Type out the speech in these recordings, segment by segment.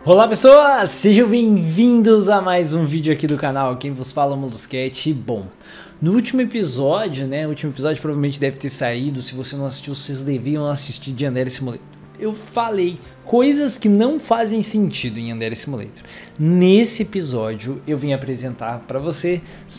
Olá pessoas, sejam bem-vindos a mais um vídeo aqui do canal. Quem vos fala é o Molusquete. Bom, no último episódio, o último episódio provavelmente deve ter saído. Se você não assistiu, vocês deviam assistir de Yandere Simulator. Eu falei coisas que não fazem sentido em Yandere Simulator. Nesse episódio eu vim apresentar para você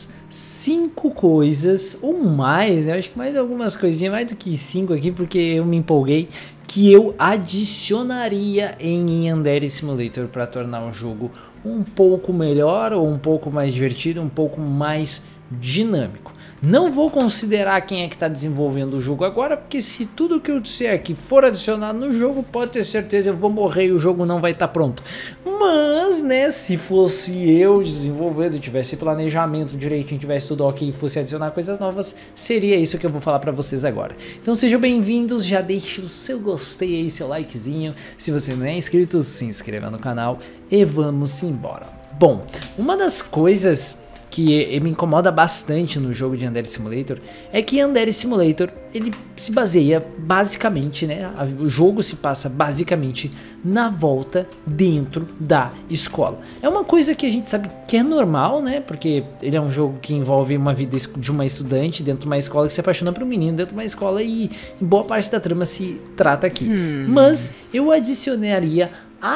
5 coisas, ou mais, eu acho que mais algumas coisinhas, mais do que 5 aqui, porque eu me empolguei, que eu adicionaria em Yandere Simulator para tornar o jogo um pouco melhor, ou um pouco mais divertido, um pouco mais dinâmico. Não vou considerar quem é que está desenvolvendo o jogo agora, porque se tudo que eu disser aqui for adicionado no jogo, pode ter certeza eu vou morrer e o jogo não vai estar pronto. Mas, né, se fosse eu desenvolvendo, tivesse planejamento direitinho, tivesse tudo ok e fosse adicionar coisas novas, seria isso que eu vou falar para vocês agora. Então sejam bem-vindos, já deixe o seu gostei aí, seu likezinho. Se você não é inscrito, se inscreva no canal e vamos embora. Bom, uma das coisas que me incomoda bastante no jogo de Yandere Simulator é que Yandere Simulator ele se baseia basicamente, o jogo se passa basicamente na volta dentro da escola. É uma coisa que a gente sabe que é normal, porque ele é um jogo que envolve uma vida de uma estudante dentro de uma escola que se apaixona por um menino dentro de uma escola e boa parte da trama se trata aqui. Mas eu adicionaria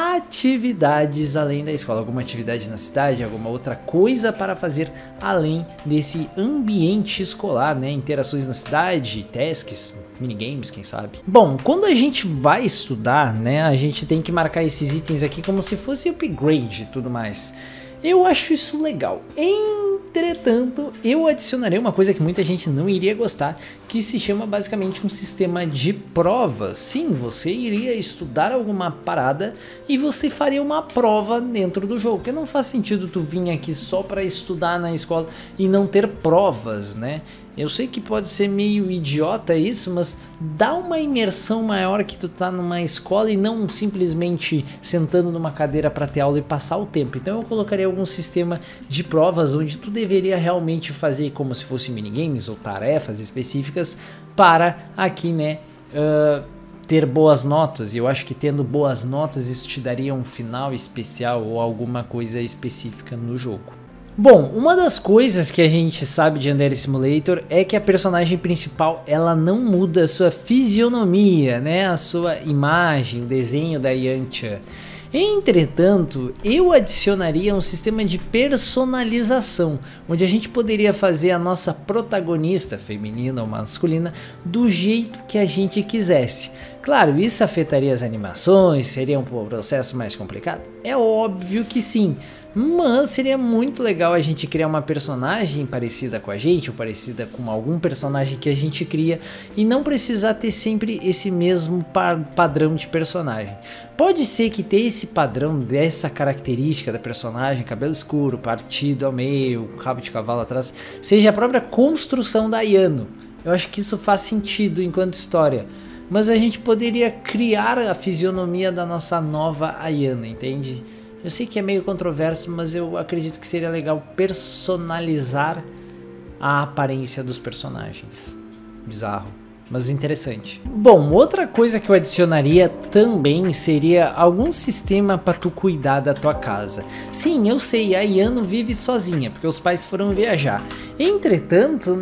atividades além da escola, alguma atividade na cidade, alguma outra coisa para fazer além desse ambiente escolar, interações na cidade, tasks, minigames, quem sabe. Bom, quando a gente vai estudar, a gente tem que marcar esses itens aqui como se fosse upgrade e tudo mais. Eu acho isso legal. Entretanto, eu adicionarei uma coisa que muita gente não iria gostar, que se chama basicamente um sistema de provas. Sim, você iria estudar alguma parada e você faria uma prova dentro do jogo, porque não faz sentido tu vir aqui só para estudar na escola e não ter provas, Eu sei que pode ser meio idiota isso, mas dá uma imersão maior que tu tá numa escola e não simplesmente sentando numa cadeira para ter aula e passar o tempo. Então eu colocaria algum sistema de provas onde tu deveria realmente fazer como se fossem minigames ou tarefas específicas para aqui, ter boas notas. E eu acho que tendo boas notas isso te daria um final especial ou alguma coisa específica no jogo. Bom, uma das coisas que a gente sabe de Yandere Simulator é que a personagem principal ela não muda a sua fisionomia, a sua imagem, o desenho da Yantia. Entretanto, eu adicionaria um sistema de personalização, onde a gente poderia fazer a nossa protagonista, feminina ou masculina, do jeito que a gente quisesse. Claro, isso afetaria as animações, seria um processo mais complicado? É óbvio que sim. Mas seria muito legal a gente criar uma personagem parecida com a gente, ou parecida com algum personagem que a gente cria, e não precisar ter sempre esse mesmo padrão de personagem. Pode ser que ter esse padrão dessa característica da personagem, cabelo escuro, partido ao meio, rabo de cavalo atrás, seja a própria construção da Ayano. Eu acho que isso faz sentido enquanto história. Mas a gente poderia criar a fisionomia da nossa nova Ayano, entende? Eu sei que é meio controverso, mas eu acredito que seria legal personalizar a aparência dos personagens. Bizarro, mas interessante. Bom, outra coisa que eu adicionaria também seria algum sistema para tu cuidar da tua casa. Sim, eu sei, a Ayano vive sozinha, porque os pais foram viajar. Entretanto,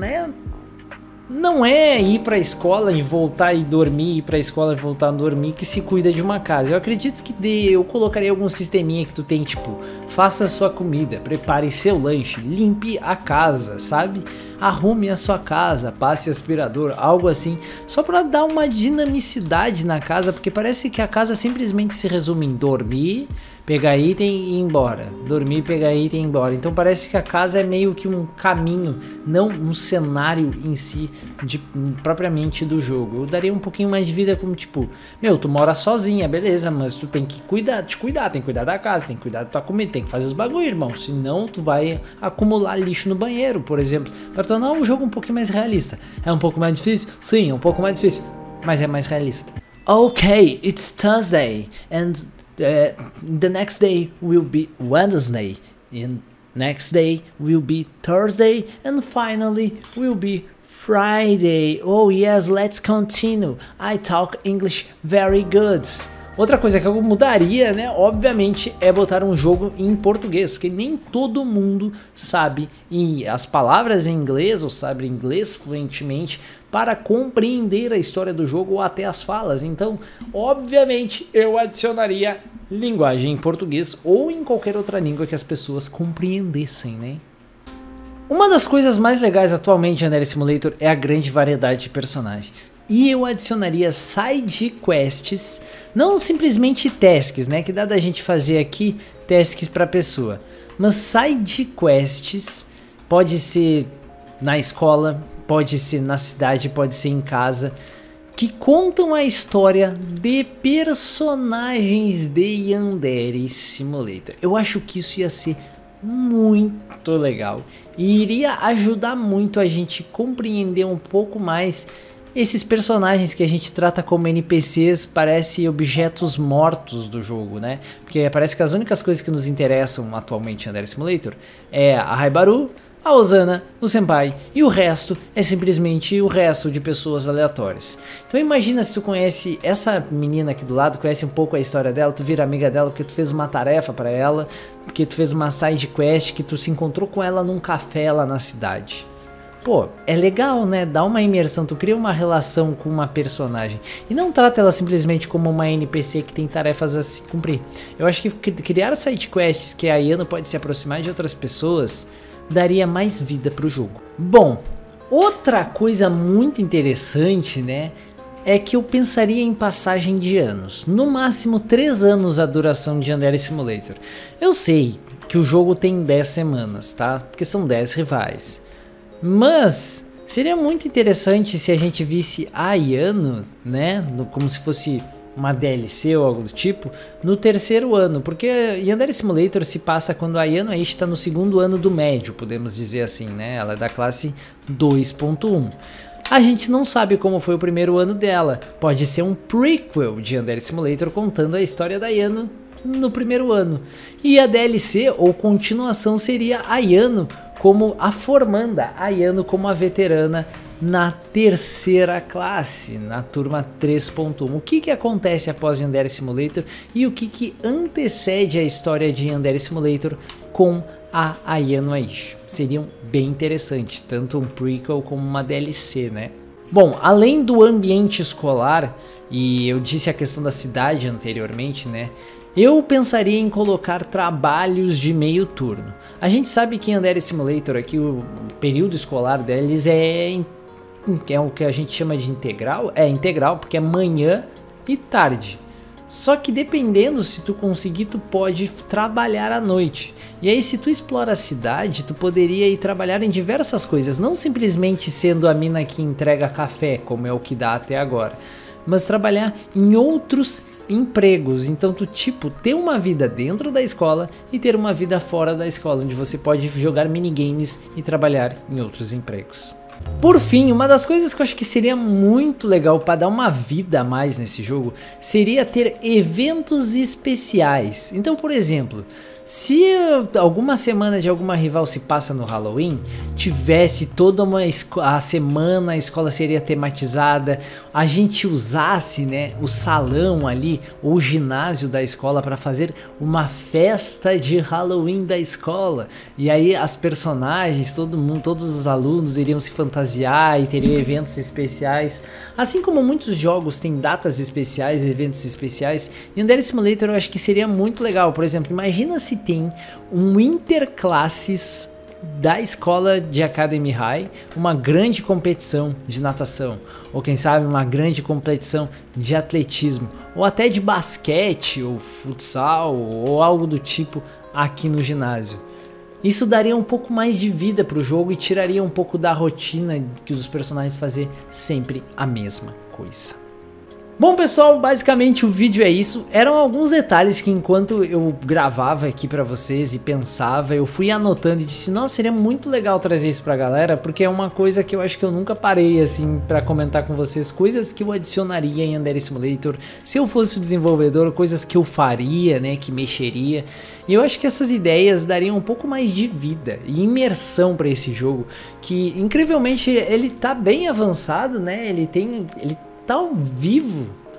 não é ir para a escola e voltar e dormir, ir para a escola e voltar a dormir que se cuida de uma casa. Eu acredito que eu colocaria algum sisteminha que tu tem, tipo, faça a sua comida, prepare seu lanche, limpe a casa, sabe? Arrume a sua casa, passe aspirador, algo assim, só para dar uma dinamicidade na casa, porque parece que a casa simplesmente se resume em dormir, pegar item e ir embora, dormir, pegar item e ir embora. Então parece que a casa é meio que um caminho, não um cenário em si, propriamente do jogo. Eu daria um pouquinho mais de vida como tipo, tu mora sozinha, beleza, mas tu tem que te cuidar, tem que cuidar da casa, tem que cuidar da tua comida, tem que fazer os bagulho, irmão, senão tu vai acumular lixo no banheiro, por exemplo, para tornar o jogo um pouquinho mais realista. É um pouco mais difícil? Sim, é um pouco mais difícil, mas é mais realista. Okay, it's Thursday, and the next day will be Wednesday, and next day will be Thursday, and finally will be Friday. Oh yes, let's continue. I talk English very good. Outra coisa que eu mudaria, né, obviamente, é botar um jogo em português, porque nem todo mundo sabe as palavras em inglês ou sabe inglês fluentemente para compreender a história do jogo ou até as falas. Então, obviamente, eu adicionaria linguagem em português ou em qualquer outra língua que as pessoas compreendessem, né? Uma das coisas mais legais atualmente em Yandere Simulator é a grande variedade de personagens. E eu adicionaria side quests, não simplesmente tasks, né, que dá da gente fazer aqui tasks para pessoa, mas side quests, pode ser na escola, pode ser na cidade, pode ser em casa, que contam a história de personagens de Yandere Simulator. Eu acho que isso ia ser muito legal e iria ajudar muito a gente compreender um pouco mais esses personagens que a gente trata como NPCs, parecem objetos mortos do jogo, né? Porque parece que as únicas coisas que nos interessam atualmente em Yandere Simulator é a Raibaru, a Ozana, o Senpai, e o resto é simplesmente o resto de pessoas aleatórias. Então imagina se tu conhece essa menina aqui do lado, conhece um pouco a história dela, tu vira amiga dela porque tu fez uma tarefa pra ela, porque tu fez uma side quest, que tu se encontrou com ela num café lá na cidade. Pô, é legal, né? Dá uma imersão, tu cria uma relação com uma personagem e não trata ela simplesmente como uma NPC que tem tarefas a se cumprir. Eu acho que criar side quests que a Ayano pode se aproximar de outras pessoas daria mais vida para o jogo. Bom, outra coisa muito interessante, né, é que eu pensaria em passagem de anos. No máximo 3 anos a duração de Yandere Simulator. Eu sei que o jogo tem 10 semanas, tá? Porque são 10 rivais. Mas seria muito interessante se a gente visse a Ayano, né, como se fosse uma DLC ou algo do tipo, no 3º ano, porque Yandere Simulator se passa quando a Ayano Aishi está no 2º ano do médio, podemos dizer assim, né? Ela é da classe 2.1. A gente não sabe como foi o primeiro ano dela, pode ser um prequel de Yandere Simulator contando a história da Ayano no primeiro ano. E a DLC ou continuação seria a Ayano como a formanda, a Ayano como a veterana na 3ª classe, na turma 3.1. O que acontece após Yandere Simulator e o que antecede a história de Yandere Simulator com a Ayano Aishi? Seriam bem interessantes, tanto um prequel como uma DLC, né? Bom, além do ambiente escolar, e eu disse a questão da cidade anteriormente, né? Eu pensaria em colocar trabalhos de meio turno. A gente sabe que em Yandere Simulator aqui o período escolar deles é o que a gente chama de integral. É integral porque é manhã e tarde. Só que dependendo, se tu conseguir, tu pode trabalhar à noite. E aí se tu explora a cidade, tu poderia ir trabalhar em diversas coisas, não simplesmente sendo a mina que entrega café, como é o que dá até agora, mas trabalhar em outros empregos. Então tu ter uma vida dentro da escola e ter uma vida fora da escola, onde você pode jogar minigames e trabalhar em outros empregos. Por fim, uma das coisas que eu acho que seria muito legal para dar uma vida a mais nesse jogo seria ter eventos especiais. Então, por exemplo, se alguma semana de alguma rival se passa no Halloween, tivesse toda a semana a escola seria tematizada, a gente usasse, né, o salão ali, ou o ginásio da escola para fazer uma festa de Halloween da escola. E aí as personagens, todo mundo, todos os alunos iriam se fantasiar e teriam eventos especiais. Assim como muitos jogos têm datas especiais, eventos especiais, Yandere Simulator eu acho que seria muito legal. Por exemplo, imagina se tem um interclasses da escola de Academy High, uma grande competição de natação, ou quem sabe uma grande competição de atletismo, ou até de basquete, ou futsal, ou algo do tipo aqui no ginásio. Isso daria um pouco mais de vida para o jogo e tiraria um pouco da rotina que os personagens fazem sempre a mesma coisa. Bom pessoal, basicamente o vídeo é isso. Eram alguns detalhes que enquanto eu gravava aqui pra vocês e pensava, eu fui anotando e disse, nossa, seria muito legal trazer isso pra galera, porque é uma coisa que eu acho que eu nunca parei assim pra comentar com vocês, coisas que eu adicionaria em Yandere Simulator, se eu fosse o desenvolvedor, coisas que eu faria, né, que mexeria. E eu acho que essas ideias dariam um pouco mais de vida e imersão pra esse jogo, que incrivelmente ele tá bem avançado, né, ele tá vivo,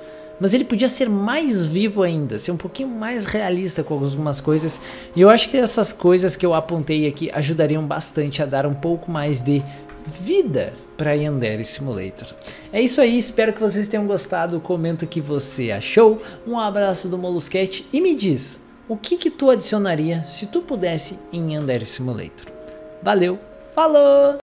mas ele podia ser mais vivo ainda, ser um pouquinho mais realista com algumas coisas, e eu acho que essas coisas que eu apontei aqui ajudariam bastante a dar um pouco mais de vida para Yandere Simulator. É isso aí, espero que vocês tenham gostado, comenta o que você achou, um abraço do Molusquete e me diz, o que tu adicionaria se tu pudesse em Yandere Simulator? Valeu, falou!